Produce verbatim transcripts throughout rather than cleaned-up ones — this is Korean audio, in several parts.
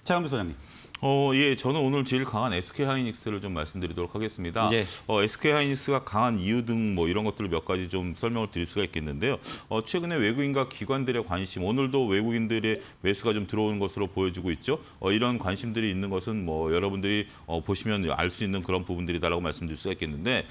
차영규 소장님. 어, 예, 저는 오늘 제일 강한 에스케이하이닉스를 좀 말씀드리도록 하겠습니다. 예. 어, 에스케이하이닉스가 강한 이유 등 뭐 이런 것들을 몇 가지 좀 설명을 드릴 수가 있겠는데요. 어, 최근에 외국인과 기관들의 관심, 오늘도 외국인들의 매수가 좀 들어오는 것으로 보여지고 있죠. 어, 이런 관심들이 있는 것은 뭐 여러분들이 어, 보시면 알 수 있는 그런 부분들이다라고 말씀드릴 수가 있겠는데,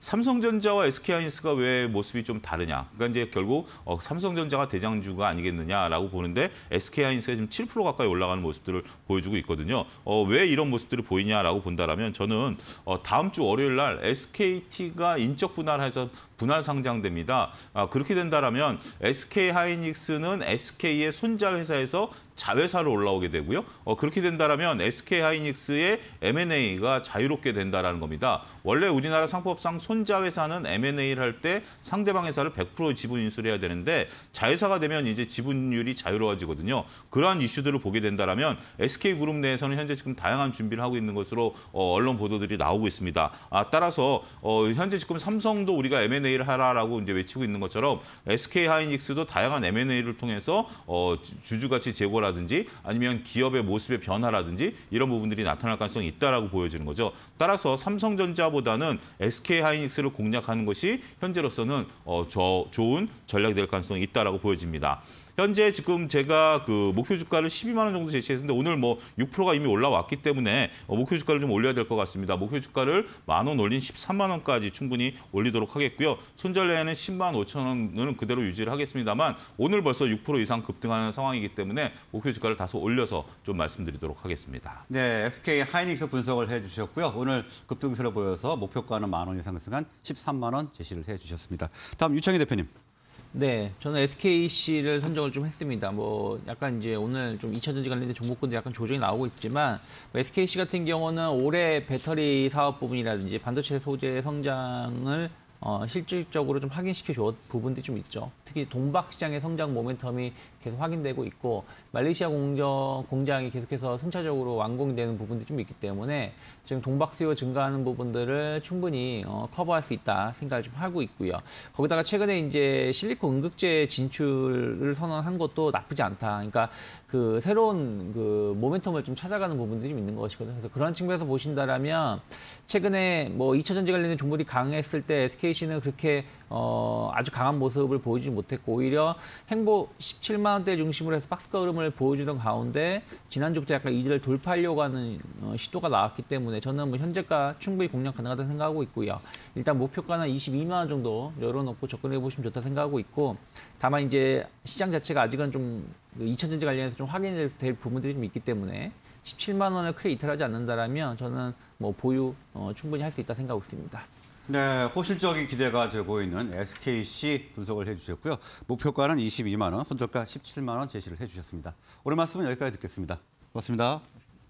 삼성전자와 에스케이하이닉스가 왜 모습이 좀 다르냐? 그러니까 이제 결국 어, 삼성전자가 대장주가 아니겠느냐라고 보는데, 에스케이하이닉스가 지금 칠 퍼센트 가까이 올라가는 모습들을 보여주고 있거든요. 어, 왜 이런 모습들이 보이냐라고 본다라면, 저는 어, 다음 주 월요일 날 에스케이티가 인적 분할해서 분할 상장됩니다. 아, 그렇게 된다라면 에스케이하이닉스는 에스케이의 손자 회사에서 자회사로 올라오게 되고요. 어, 그렇게 된다라면 에스케이하이닉스의 엠 앤 에이가 자유롭게 된다라는 겁니다. 원래 우리나라 상법상 손자 회사는 엠 앤 에이를 할 때 상대방 회사를 백 퍼센트 지분 인수를 해야 되는데, 자회사가 되면 이제 지분율이 자유로워지거든요. 그러한 이슈들을 보게 된다라면 에스케이그룹 내에서는 현재 지금 다양한 준비를 하고 있는 것으로 어, 언론 보도들이 나오고 있습니다. 아, 따라서 어, 현재 지금 삼성도 우리가 엠 앤 에이를 하라라고 이제 외치고 있는 것처럼, 에스케이하이닉스도 다양한 엠 앤 에이를 통해서 어, 주주가치 제고라든지 아니면 기업의 모습의 변화라든지 이런 부분들이 나타날 가능성이 있다라고 보여지는 거죠. 따라서 삼성전자보다는 에스케이하이닉스를 공략하는 것이 현재로서는 어, 저 좋은 전략이 될 가능성이 있다라고 보여집니다. 현재 지금 제가 그 목표 주가를 십이만 원 정도 제시했는데, 오늘 뭐 육 퍼센트가 이미 올라왔기 때문에 목표 주가를 좀 올려야 될 것 같습니다. 목표 주가를 만 원 올린 십삼만 원까지 충분히 올리도록 하겠고요. 손절내에는 십만 오천 원은 그대로 유지를 하겠습니다만, 오늘 벌써 육 퍼센트 이상 급등하는 상황이기 때문에 목표 주가를 다소 올려서 좀 말씀드리도록 하겠습니다. 네, 에스케이하이닉스 분석을 해주셨고요. 오늘 급등세를 보여서 목표가는 만 원 이상 상승한 십삼만 원 제시를 해주셨습니다. 다음 유창희 대표님. 네, 저는 에스케이씨를 선정을 좀 했습니다. 뭐 약간 이제 오늘 좀 이차전지 관련된 종목군들 약간 조정이 나오고 있지만, 뭐 에스케이씨 같은 경우는 올해 배터리 사업 부분이라든지 반도체 소재 성장을 어, 실질적으로 좀 확인시켜 준 부분들이 좀 있죠. 특히 동박 시장의 성장 모멘텀이 계속 확인되고 있고, 말레이시아 공정, 공장이 계속해서 순차적으로 완공되는 부분들이 좀 있기 때문에 지금 동박 수요 증가하는 부분들을 충분히 어, 커버할 수 있다 생각을 좀 하고 있고요. 거기다가 최근에 이제 실리콘 응급제 진출을 선언한 것도 나쁘지 않다. 그러니까 그 새로운 그 모멘텀을 좀 찾아가는 부분들이 좀 있는 것이거든요. 그래서 그런 측면에서 보신다라면, 최근에 뭐 이차전지 관련된 종목이 강했을 때 에스케이씨는 그렇게 어, 아주 강한 모습을 보여주지 못했고, 오히려 행보 십칠만 원대 중심으로 해서 박스가 흐름을 보여주던 가운데 지난주부터 약간 이지를 돌파하려고 하는 어, 시도가 나왔기 때문에 저는 뭐 현재가 충분히 공략 가능하다고 생각하고 있고요. 일단 목표가는 이십이만 원 정도 열어놓고 접근해 보시면 좋다 생각하고 있고, 다만 이제 시장 자체가 아직은 좀 이차전지 관련해서 좀 확인이 될 부분들이 좀 있기 때문에 십칠만 원을 크게 이탈하지 않는다라면 저는 뭐 보유 어, 충분히 할 수 있다 생각하고 있습니다. 네, 호실적인 기대가 되고 있는 에스케이씨 분석을 해주셨고요. 목표가는 이십이만 원, 손절가 십칠만 원 제시를 해주셨습니다. 오늘 말씀은 여기까지 듣겠습니다. 고맙습니다.